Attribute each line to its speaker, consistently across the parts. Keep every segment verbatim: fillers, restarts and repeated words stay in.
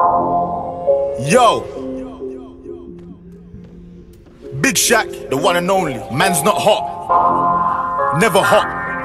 Speaker 1: Yo, Big Shaq, the one and only. Man's not hot, never hot.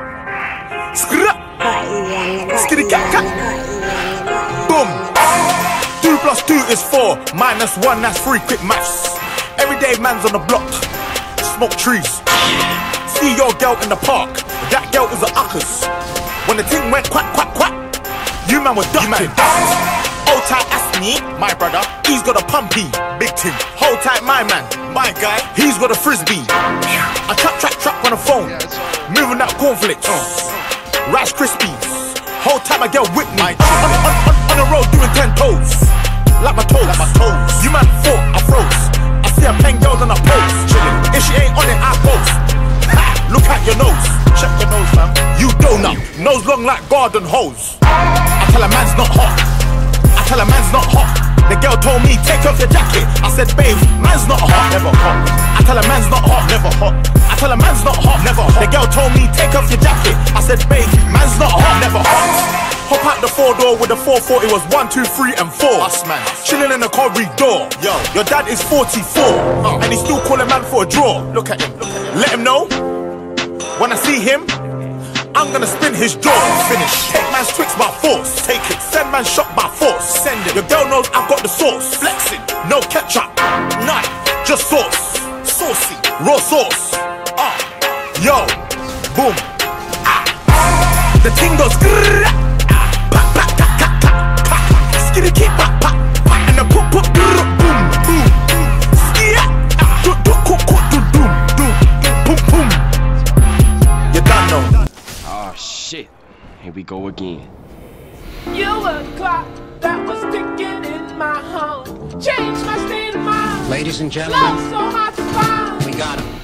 Speaker 1: Skra, skitty cat cat. Boom. Two plus two is four. Minus one, that's three. Quick maths. Everyday man's on the block. Smoke trees. See your girl in the park. That girl is a uckers. When the thing went quack quack quack, you man were ducking. Hold tight, ask me, my brother. He's got a pumpy, big thing. Hold tight, my man, my guy. He's got a frisbee. I trap trap trap on the phone, moving that cornflakes, uh, Rice Krispies. Hold tight, my girl with me. On, on, on, on the road doing ten toes, like my toes. Like my toes. You man thought I froze. I see her playing girls on a pose, chilling. If she ain't on it, I post. Ha! Look at your nose. Check your nose, fam. You donut, nose long like garden hose. I tell a man's not hot. I tell a man's not hot. The girl told me, take off your jacket. I said, babe, man's not hot, never hot. I tell a man's not hot, never hot. I tell a man's not hot, never hot. The girl told me, take off your jacket. I said, babe, man's not hot, never hot. Hop out the four door with the four four. It was one, two, three, and four. Us man, chilling in the corridor. Yo, your dad is forty-four, oh. And he still calling man for a draw. Look at him, look at him. Let him know when I see him, I'm gonna spin his jaw. Finish. Take man's tricks by force. Take it. Send man shot by force. Send it. Your girl knows I've got the sauce. Flexing. No ketchup. None. Just sauce. Saucy. Raw sauce. Ah. Uh. Yo. Boom. Ah. The ting goes grrrr. Ah. Pa pa ka ka ka ka. Skitty keep pa pa pa. And the poop poop grrrr. Boom boom boom. Skia. Ah. Do do cook cook do doom doom. Boom boom. You done know.
Speaker 2: Oh shit, here we go again.
Speaker 3: You were a clock that was ticking in my home. Changed my state of mind.
Speaker 4: Ladies and gentlemen,
Speaker 3: love so hard to find.
Speaker 4: We got him.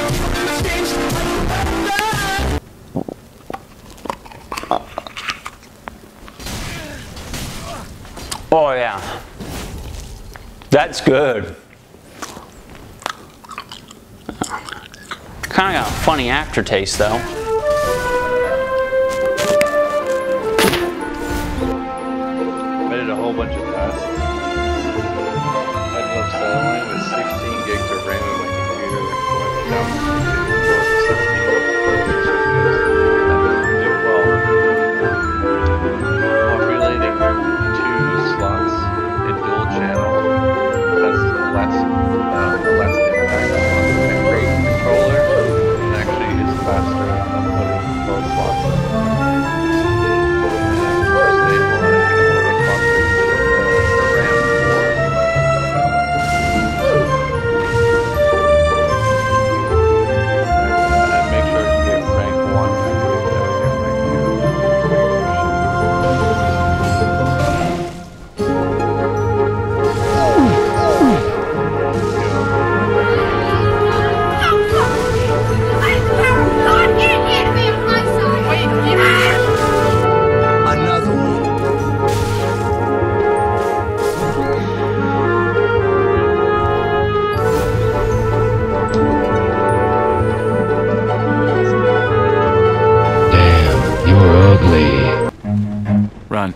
Speaker 5: Oh yeah, that's good. Kind of got a funny aftertaste though.
Speaker 6: I did a whole bunch of tasks. I ended up settling with sixteen gigs of RAM in my computer. Went down to sixteen gigs. That did well. While relating two slots in dual channel has less, uh, less impact on the rate controller, and actually is faster than putting both slots in.
Speaker 2: Run.